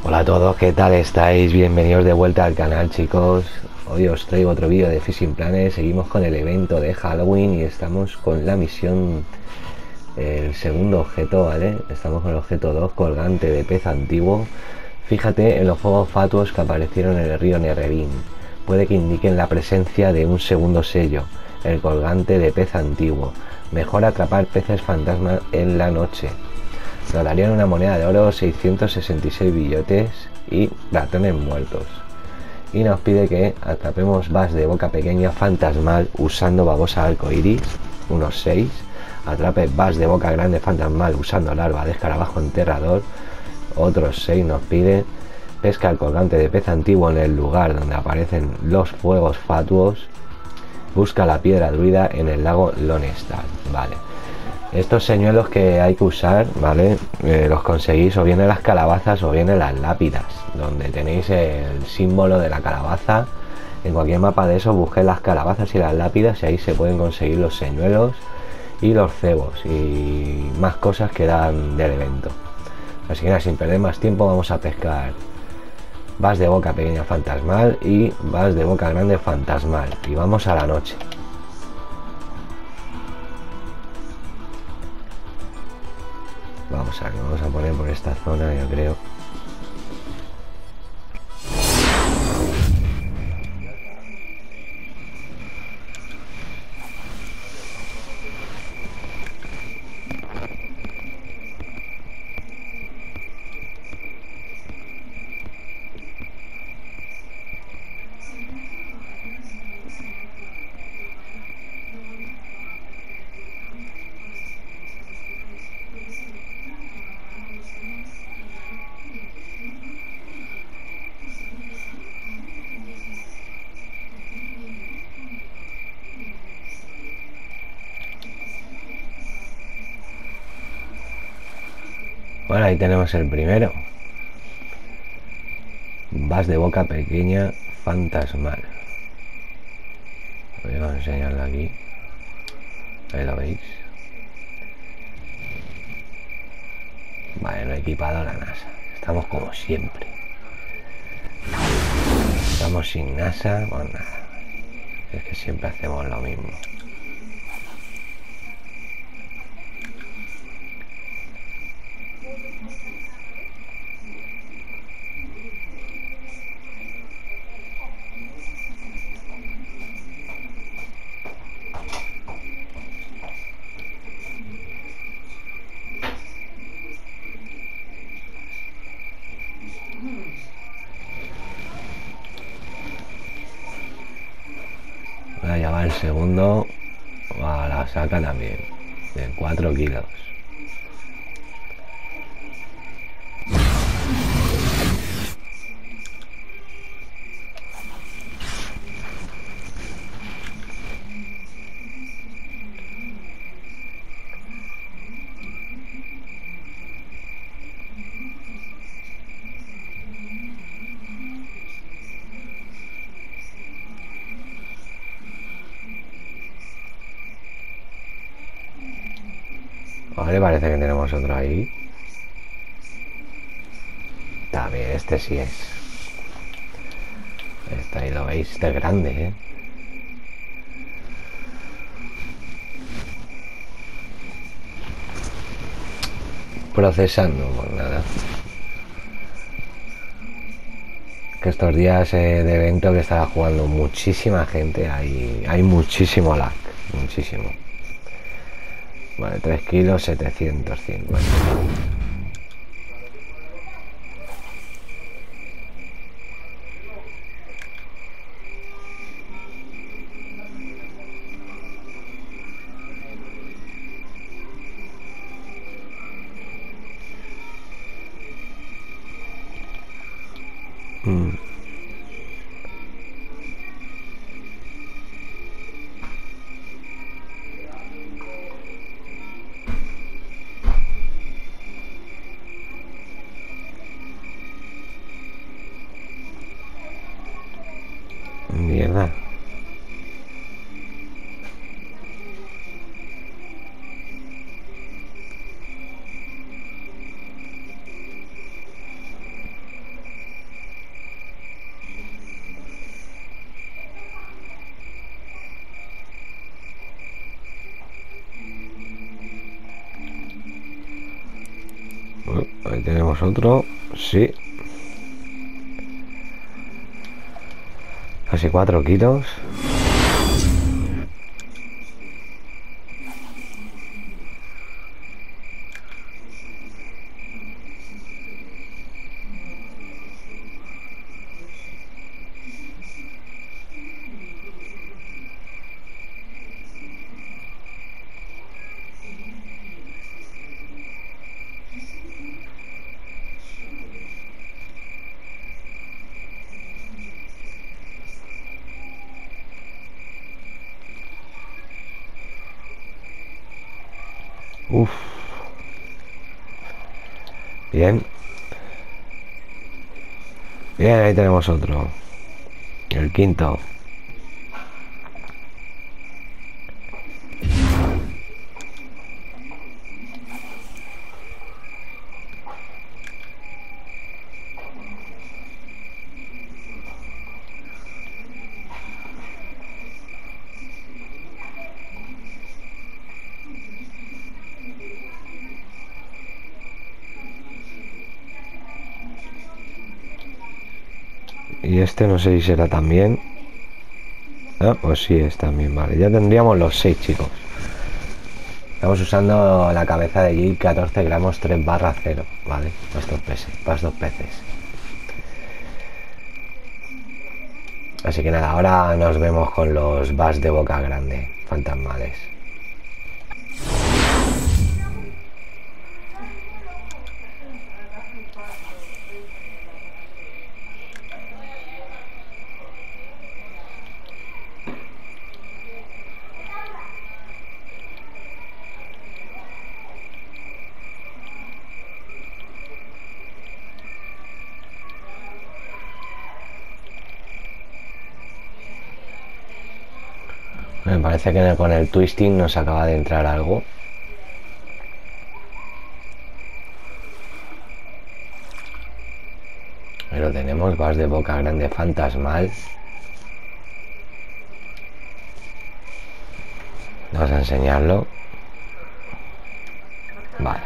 Hola a todos, ¿qué tal estáis? Bienvenidos de vuelta al canal, chicos. Hoy os traigo otro vídeo de Fishing Planet. Seguimos con el evento de Halloween y estamos con la misión, el segundo objeto, ¿vale? Estamos con el objeto 2, colgante de pez antiguo. Fíjate en los fuegos fatuos que aparecieron en el río Nerrerín. Puede que indiquen la presencia de un segundo sello, el colgante de pez antiguo. Mejor atrapar peces fantasma en la noche. Nos darían una moneda de oro, 666 billetes y ratones muertos. Y nos pide que atrapemos vas de boca pequeña fantasmal usando babosa arcoiris, unos 6. Atrape vas de boca grande fantasmal usando larva de escarabajo enterrador, otros 6 nos pide. Pesca el colgante de pez antiguo en el lugar donde aparecen los fuegos fatuos. Busca la piedra druida en el lago Lonestar. Vale. Estos señuelos que hay que usar, ¿vale? Los conseguís o bien en las calabazas o bien en las lápidas, donde tenéis el símbolo de la calabaza. En cualquier mapa de eso busquéis las calabazas y las lápidas y ahí se pueden conseguir los señuelos y los cebos y más cosas que dan del evento. Así que nada, sin perder más tiempo vamos a pescar vas de boca pequeña fantasmal y vas de boca grande fantasmal y vamos a la noche. Vamos a poner por esta zona, yo creo. Bueno, ahí tenemos el primero. Vas de boca pequeña fantasmal. Voy a enseñarlo aquí. Ahí lo veis. Vale, no he equipado la NASA. Estamos como siempre. Estamos sin NASA. Bueno, nada. Es que siempre hacemos lo mismo. Ya va el segundo. A la saca también. De 4 kilos. Vale, parece que tenemos otro ahí. También este sí es. Este ahí lo veis, este es grande, ¿eh? Procesando, por nada. Que estos días de evento que estará jugando muchísima gente, hay muchísimo lag, muchísimo. Vale, 3 kilos 750. Mierda. Ahí tenemos otro. Sí. Casi 4 kilos. Uf. Bien. Bien, ahí tenemos otro. El quinto. Y este no sé si será también. Ah, pues sí, es también, vale. Ya tendríamos los 6, chicos. Estamos usando la cabeza de Jig 14 gramos 3/0, ¿vale? Para estos peces. Así que nada, ahora nos vemos con los bass de boca grande, fantasmales. Me parece que con el twisting nos acaba de entrar algo. Pero tenemos vas de boca grande fantasmal. Vamos a enseñarlo. Vale.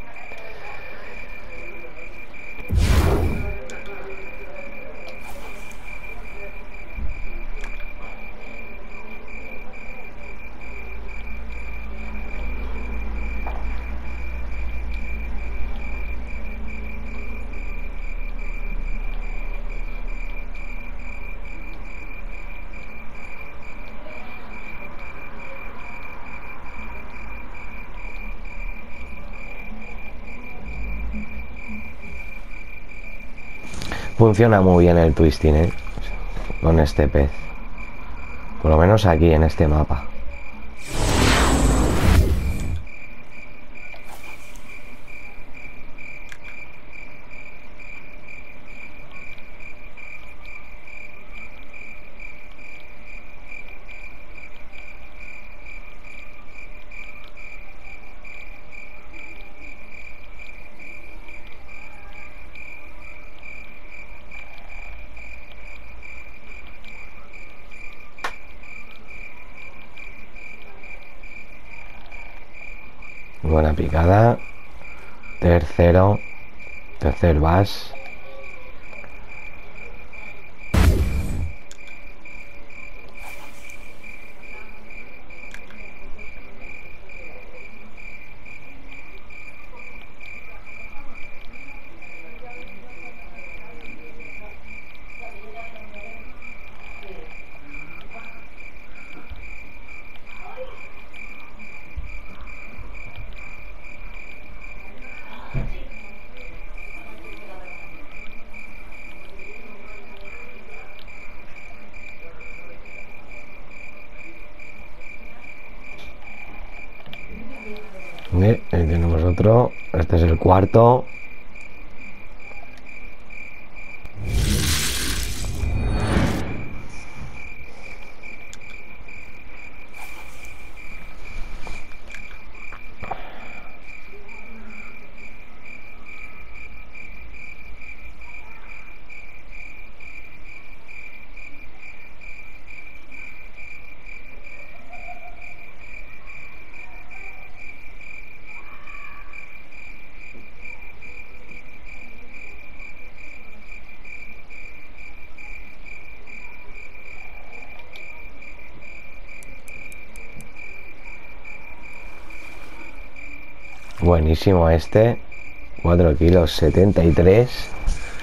Funciona muy bien el twisting, con este pez. Por lo menos aquí en este mapa. Buena picada. Tercer bass. Ahí tenemos otro. Este es el cuarto. Buenísimo este. 4 kilos 73.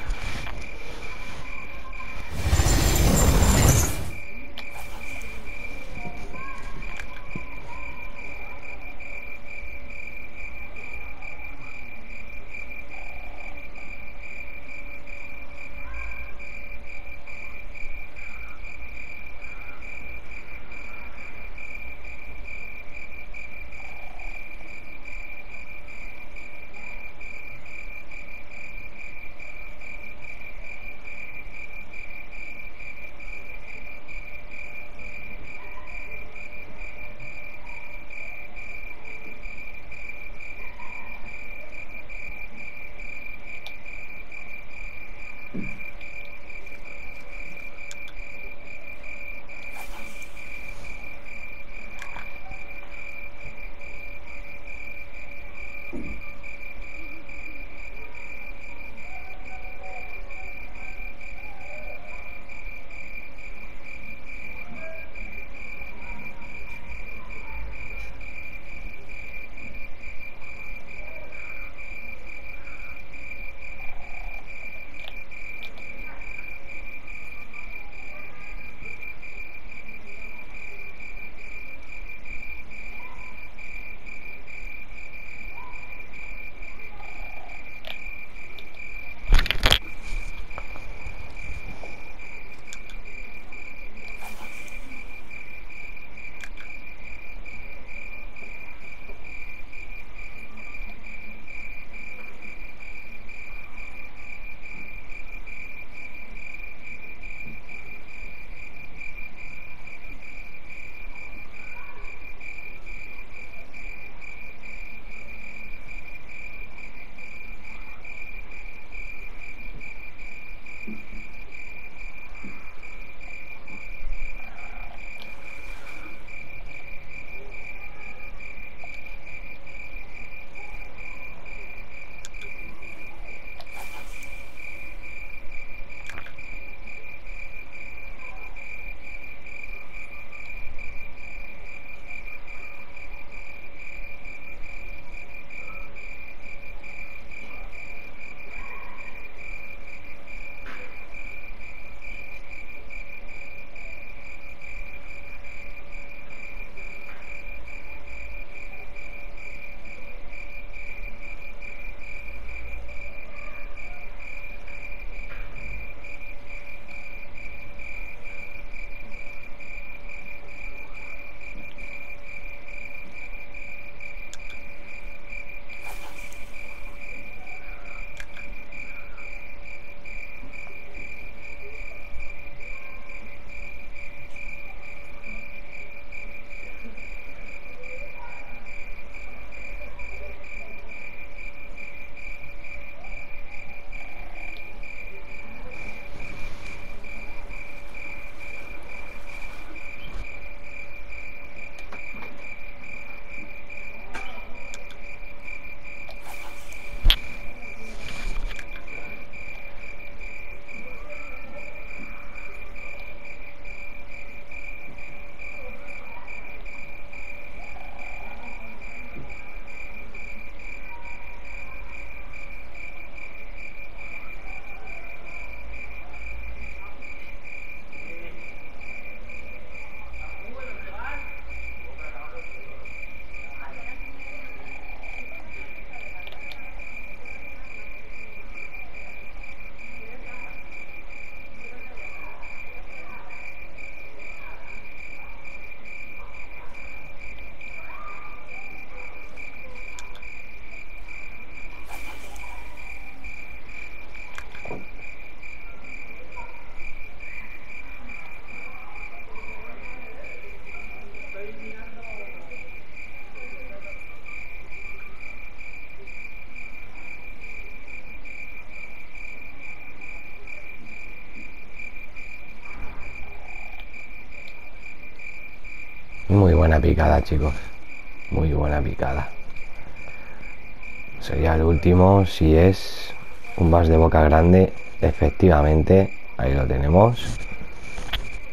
Muy buena picada, chicos. Muy buena picada. Sería el último. Si es un bass de boca grande, efectivamente, ahí lo tenemos.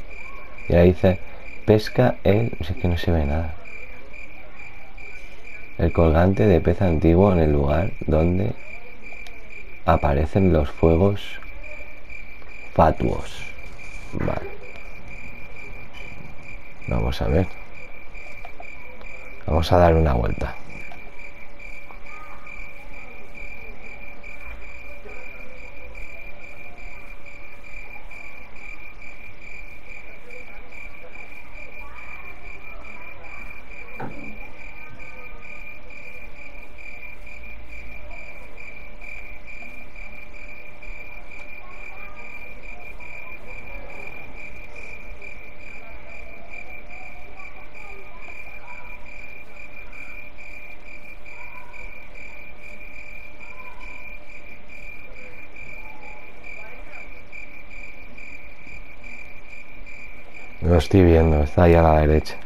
Y ahí dice, pesca el... Si es que no se ve nada. El colgante de pez antiguo en el lugar donde aparecen los fuegos fatuos. Vale. Vamos a ver. Vamos a dar una vuelta. Lo estoy viendo, está ahí a la derecha.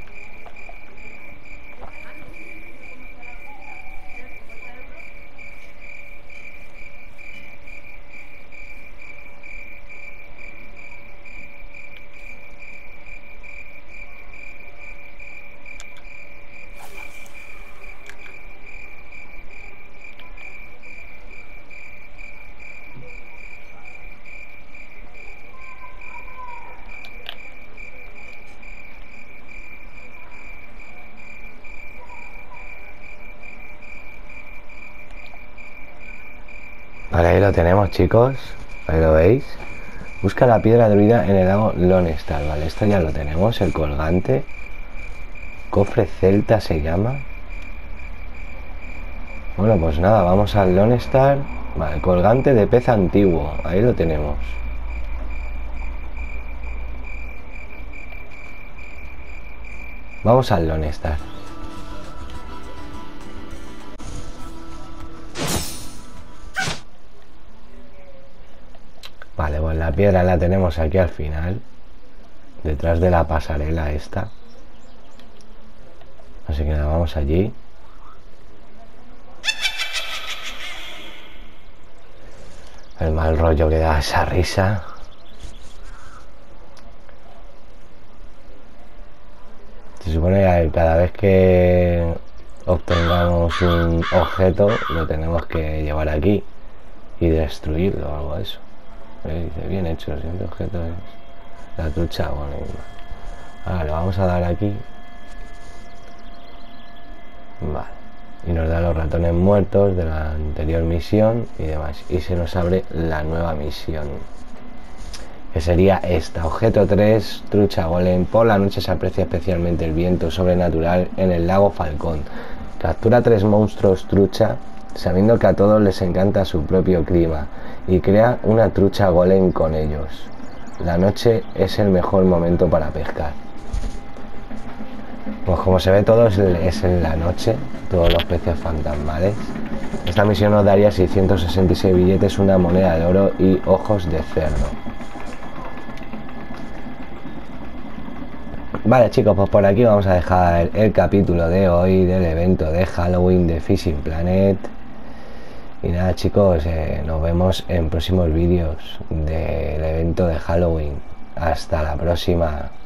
Vale, ahí lo tenemos, chicos. Ahí lo veis. Busca la piedra druida en el lago Lonestar. Vale, esto ya lo tenemos. El colgante. Cofre celta se llama. Bueno, pues nada, vamos al Lonestar. Vale, colgante de pez antiguo. Ahí lo tenemos. Vamos al Lonestar. Vale, pues la piedra la tenemos aquí al final, detrás de la pasarela esta. Así que nada, vamos allí. El mal rollo que da esa risa. Se supone que cada vez que obtengamos un objeto lo tenemos que llevar aquí y destruirlo o algo de eso. Dice, bien hecho, el siguiente objeto es la trucha. Bueno, ahora le vamos a dar aquí. Vale. Y nos da los ratones muertos de la anterior misión y demás. Y se nos abre la nueva misión, que sería esta. Objeto 3, trucha golem. Por la noche se aprecia especialmente el viento sobrenatural en el lago Falcón. Captura 3 monstruos trucha, sabiendo que a todos les encanta su propio clima, y crea una trucha golem con ellos. La noche es el mejor momento para pescar. Pues como se ve, todo es en la noche, todos los peces fantasmales. Esta misión nos daría 666 billetes, una moneda de oro y ojos de cerdo. Vale, chicos, pues por aquí vamos a dejar el capítulo de hoy del evento de Halloween de Fishing Planet. Y nada, chicos, nos vemos en próximos vídeos del evento de Halloween. Hasta la próxima.